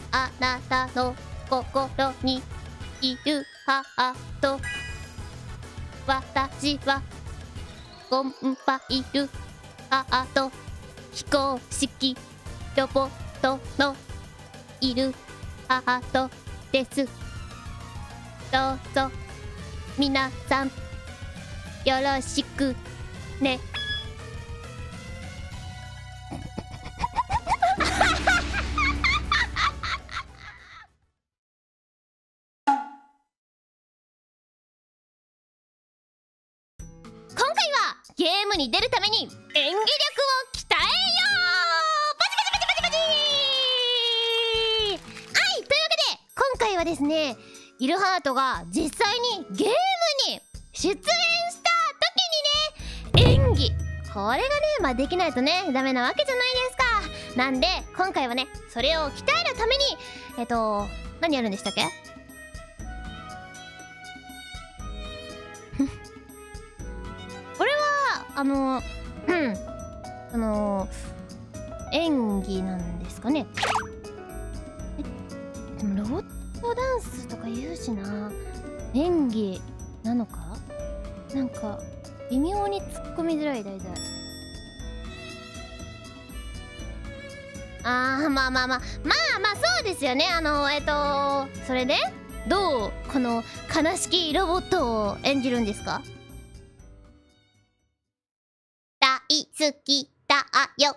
あなたの心にいるハート。私はコンパイルハート。非公式ロボットのいるハートです。どうぞ皆さんよろしくね。今回はゲームに出るために演技力を鍛えよう。バチバチバチバチバチ。はい、というわけで今回はですね、イルハートが実際にゲームに出演した時にね、演技これがね、まあできないとねダメなわけじゃないですか。なんで今回はね、それを鍛えるために何やるんでしたっけ？これは演技なんですかね。でもロボットダンスとか言うしな。演技なのか？なんか微妙に突っ込みづらい題材。まあそうですよね。それでどうこの悲しきロボットを演じるんですか？大好きだよ。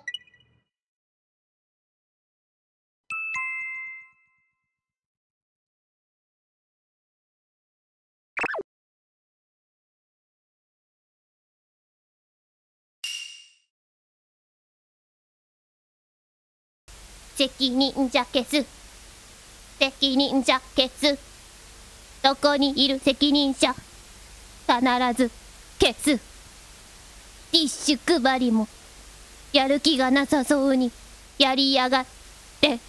責任者消す。責任者消す。どこにいる責任者。必ず消す。ティッシュ配りもやる気がなさそうにやりやがって。いや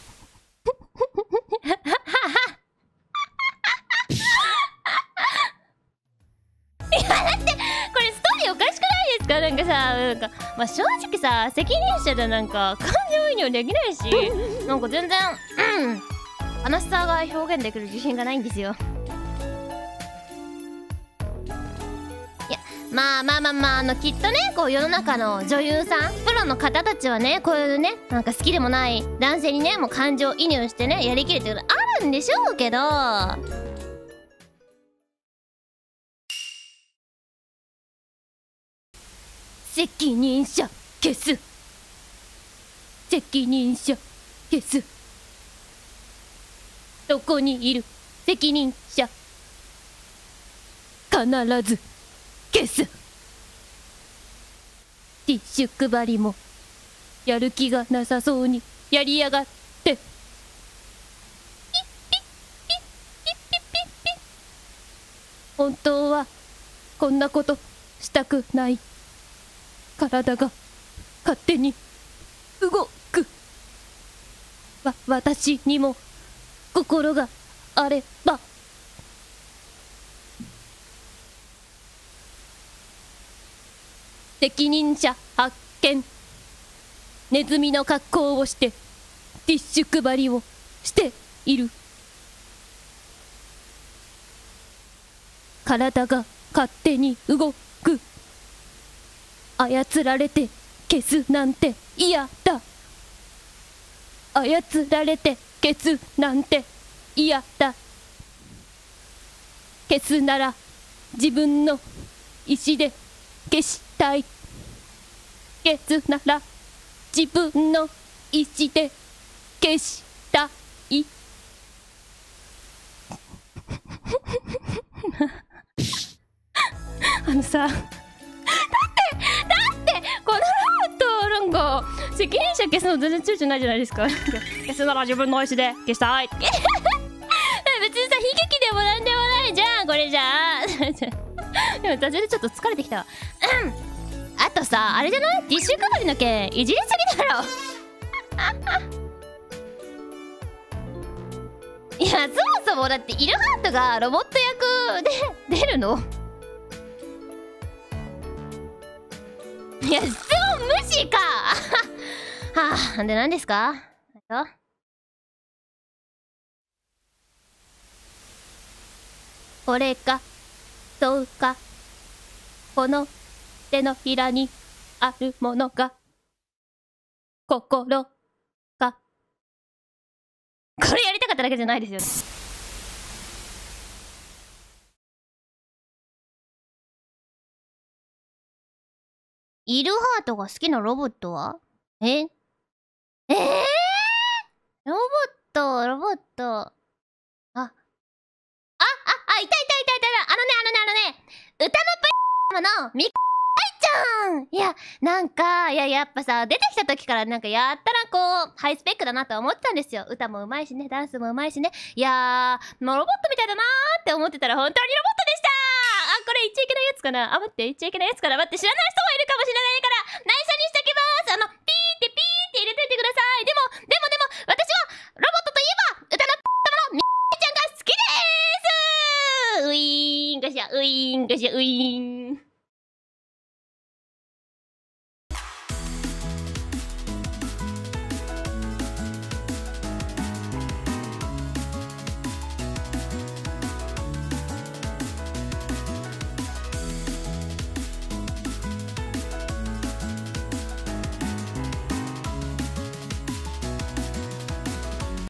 だってこれストーリーおかしくないですか？なんかさ、まあ正直さ、責任者でなんか感情移入できないし、なんか全然悲しさが表現できる自信がないんですよ。まあきっとね、こう世の中の女優さん、プロの方たちはね、こういうね、なんか好きでもない男性にね、もう感情移入してね、やりきるってことあるんでしょうけど、責任者消す。責任者消す。どこにいる責任者。必ず消す。ティッシュ配りもやる気がなさそうにやりやがって。ピッピッピッピッピッピッピッピッ。本当はこんなことしたくない。体が勝手に動く。私にも心があれば。責任者発見。ネズミの格好をしてティッシュ配りをしている。体が勝手に動く。操られて消すなんて嫌だ。操られて消すなんて嫌だ。消すなら自分の意志で消したい。消すなら自分の意志で消したい。だってこのロボットなんか責任者消すの全然躊躇ないじゃないですか。消すなら自分の意思で消したい。別にさ、悲劇でもなんでもないじゃんこれじゃあ。でも途中でちょっと疲れてきたわ。あとさ、あれじゃない？ティッシュ配りの件いじりすぎだろ。いや、そもそもだってイルハートがロボット役で出るの？いや、質問無視か。はあ、で何ですか？ これかそうか、この手のひらにあるものが心か。これやりたかっただけじゃないですよね。イルハートが好きなロボットは？えロボット、ロボット。いたいたいたいたいた。歌のパイのミカちゃん。いや、なんか、やっぱさ、出てきた時からなんかやったらこう、ハイスペックだなと思ってたんですよ。歌も上手いしね、ダンスも上手いしね。いやー、もうロボットみたいだなーって思ってたら本当にロボットでした。これ言っちゃいけないやつかな。待って、言っちゃいけないやつかな。待って、知らない人もいるかもしれないから、内緒にしときます。ピーって入れといてください。でも、私は、ロボットといえば、歌ののミカちゃんが好きでーす。ウィーンガシャ、ウィーンガシャ、ウィーン。